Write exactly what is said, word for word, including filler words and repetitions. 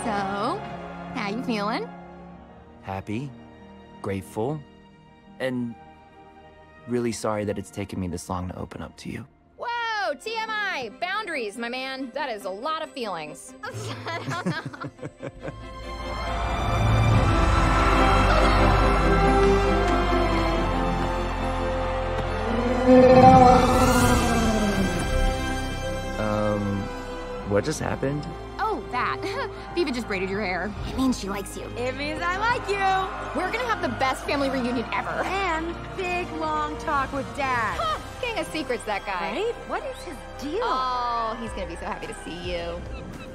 So, how you feeling? Happy, grateful, and really sorry that it's taken me this long to open up to you. Whoa, T M I! Boundaries, my man. That is a lot of feelings. I don't know. Um, what just happened? Oh, that. Viva just braided your hair. It means she likes you. It means I like you. We're gonna have the best family reunion ever. And big, long talk with Dad. Huh, king of secrets, that guy. Right? What is his deal? Oh, he's gonna be so happy to see you.